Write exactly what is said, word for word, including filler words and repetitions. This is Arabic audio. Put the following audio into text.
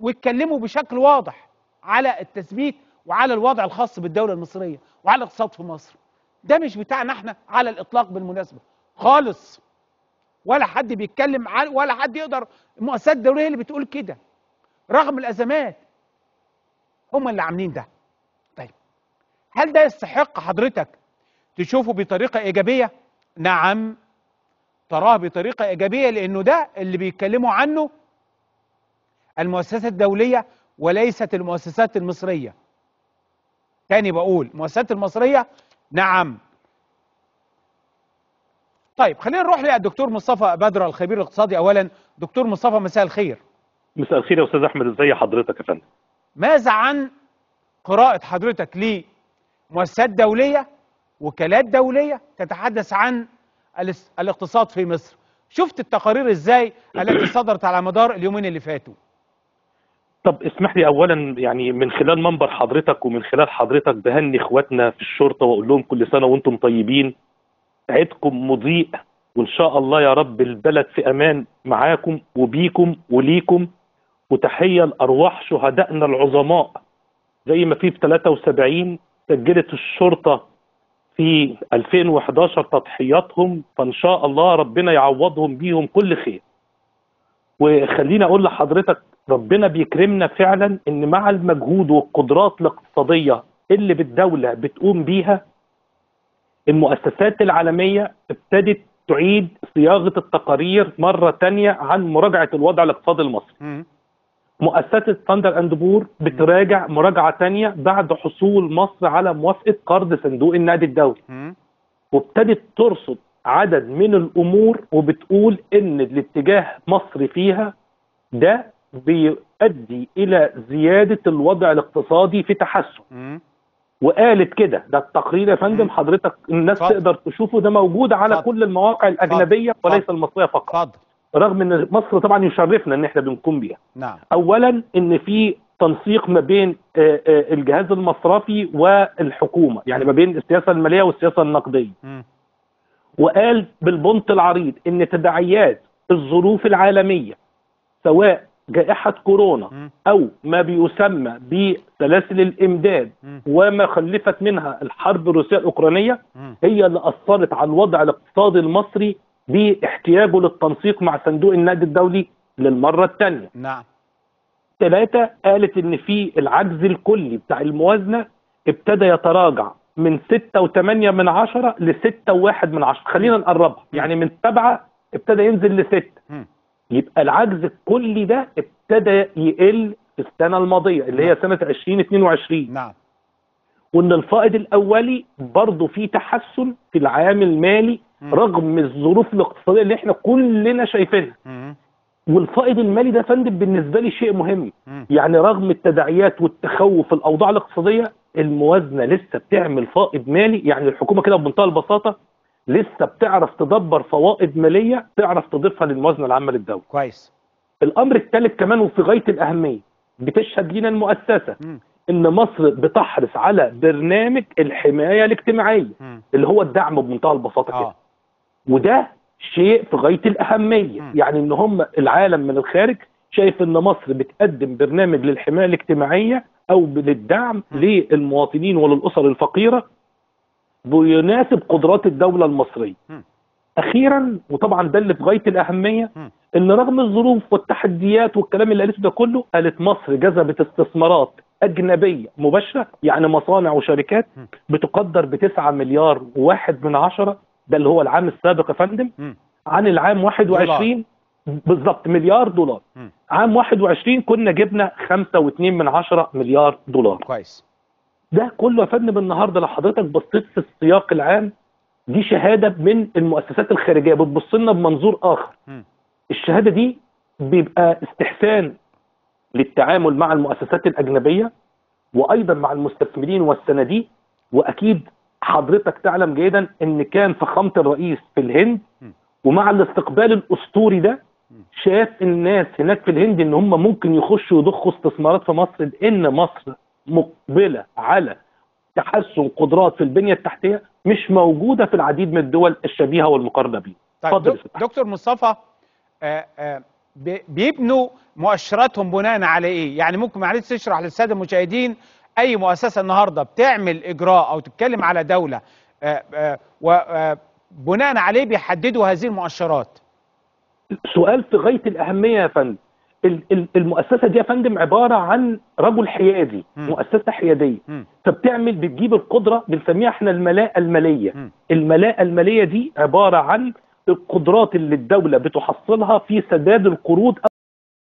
واتكلموا بشكل واضح على التثبيت وعلى الوضع الخاص بالدولة المصرية وعلى الاقتصاد في مصر. ده مش بتاعنا احنا على الإطلاق بالمناسبة خالص، ولا حد بيتكلم عن ولا حد يقدر. المؤسسات الدولية اللي بتقول كده رغم الأزمات هم اللي عاملين ده. طيب هل ده يستحق حضرتك تشوفه بطريقة إيجابية؟ نعم تراه بطريقة إيجابية، لأنه ده اللي بيتكلموا عنه المؤسسات الدولية وليست المؤسسات المصرية. تاني بقول المؤسسات المصرية نعم. طيب خلينا نروح للدكتور مصطفى بدر الخبير الاقتصادي. أولا دكتور مصطفى مساء الخير. مساء الخير يا أستاذ أحمد، إزي حضرتك يا فندم؟ ماذا عن قراءة حضرتك لمؤسسات دولية وكالات دولية تتحدث عن الاقتصاد في مصر؟ شفت التقارير ازاي التي صدرت على مدار اليومين اللي فاتوا؟ طب اسمح لي اولا يعني من خلال منبر حضرتك ومن خلال حضرتك بهني اخواتنا في الشرطه واقول لهم كل سنه وانتم طيبين. عيدكم مضيء وان شاء الله يا رب البلد في امان معاكم وبيكم وليكم. وتحيه لارواح شهدائنا العظماء زي ما في في ثلاثة وسبعين سجلت الشرطه في ألفين وإحداشر تضحياتهم، فان شاء الله ربنا يعوضهم بيهم كل خير. وخليني اقول لحضرتك ربنا بيكرمنا فعلا ان مع المجهود والقدرات الاقتصاديه اللي بالدوله بتقوم بيها المؤسسات العالميه ابتدت تعيد صياغه التقارير مره ثانيه عن مراجعه الوضع الاقتصادي المصري. مؤسسه ستاندرد اند بور بتراجع مراجعه ثانيه بعد حصول مصر على موافقه قرض صندوق النقد الدولي، وابتدت ترصد عدد من الامور وبتقول ان الاتجاه مصر فيها ده بيؤدي الى زياده الوضع الاقتصادي في تحسن. وقالت كده، ده التقرير يا فندم حضرتك الناس فضل. تقدر تشوفه، ده موجود على فضل. كل المواقع الاجنبيه فضل. وليس المصريه فقط. فضل. رغم ان مصر طبعا يشرفنا ان احنا بنقوم بيها. نعم. اولا ان في تنسيق ما بين الجهاز المصرفي والحكومه، يعني ما بين السياسه الماليه والسياسه النقديه. م. وقال بالبنط العريض ان تداعيات الظروف العالميه سواء جائحة كورونا م. أو ما بيسمى بسلاسل الإمداد م. وما خلفت منها الحرب الروسية الأوكرانية م. هي اللي أثرت على الوضع الاقتصادي المصري باحتياجه للتنسيق مع صندوق النقد الدولي للمرة الثانية. نعم. ثلاثة قالت إن في العجز الكلي بتاع الموازنة ابتدى يتراجع من ستة وثمانية من عشرة لستة وواحد من عشرة. خلينا نقربها م. يعني من سبعة ابتدى ينزل لستة. م. يبقى العجز الكلي ده ابتدى يقل في السنه الماضيه اللي هي سنه ألفين واثنين وعشرين. نعم. وان الفائض الاولي برضه في تحسن في العام المالي م. رغم الظروف الاقتصاديه اللي احنا كلنا شايفينها. م. والفائض المالي ده فندم بالنسبه لي شيء مهم. م. يعني رغم التداعيات والتخوف الاوضاع الاقتصاديه الموازنه لسه بتعمل فائض مالي. يعني الحكومه كده بمنتهى البساطه لسه بتعرف تدبر فوائد ماليه تعرف تضيفها للموازنه العامه للدوله. كويس. الامر الثالث كمان وفي غايه الاهميه بتشهد لنا المؤسسه م. ان مصر بتحرص على برنامج الحمايه الاجتماعيه م. اللي هو الدعم بمنتهى البساطه كده. وده شيء في غايه الاهميه. م. يعني ان هم العالم من الخارج شايف ان مصر بتقدم برنامج للحمايه الاجتماعيه او للدعم م. للمواطنين وللاسر الفقيره بيناسب قدرات الدولة المصرية. م. أخيرا وطبعا ده اللي في غاية الأهمية م. إن رغم الظروف والتحديات والكلام اللي قالته ده كله قالت مصر جذبت استثمارات أجنبية مباشرة يعني مصانع وشركات م. بتقدر بتسعة مليار وواحد من عشرة. ده اللي هو العام السابق يا فندم. م. عن العام واحد وعشرين بالظبط مليار دولار. م. عام واحد وعشرين كنا جبنا خمسة واثنين من عشرة مليار دولار. كويس. ده كله يا فندم النهارده لو حضرتك بصيت في السياق العام دي شهاده من المؤسسات الخارجيه بتبص لنا بمنظور اخر. م. الشهاده دي بيبقى استحسان للتعامل مع المؤسسات الاجنبيه وايضا مع المستثمرين والصناديق. واكيد حضرتك تعلم جيدا ان كان فخامه الرئيس في الهند م. ومع الاستقبال الاسطوري ده شاف الناس هناك في الهند ان هم ممكن يخشوا يضخوا استثمارات في مصر لان مصر مقبله على تحسن قدرات في البنيه التحتيه مش موجوده في العديد من الدول الشبيهه والمقارنه بيه. طيب دك دكتور مصطفى آآ آآ بي- بيبنوا مؤشراتهم بناء على ايه؟ يعني ممكن معلش تشرح للساده المشاهدين اي مؤسسه النهارده بتعمل اجراء او تتكلم على دوله وبناء عليه بيحددوا هذه المؤشرات. سؤال في غايه الاهميه يا فندم. ال- ال- المؤسسه دي يا فندم عباره عن رجل حيادي، م. مؤسسه حياديه، م. فبتعمل بتجيب القدره بنسميها احنا الملاءه الماليه. م. الملاءه الماليه دي عباره عن القدرات اللي الدوله بتحصلها في سداد القروض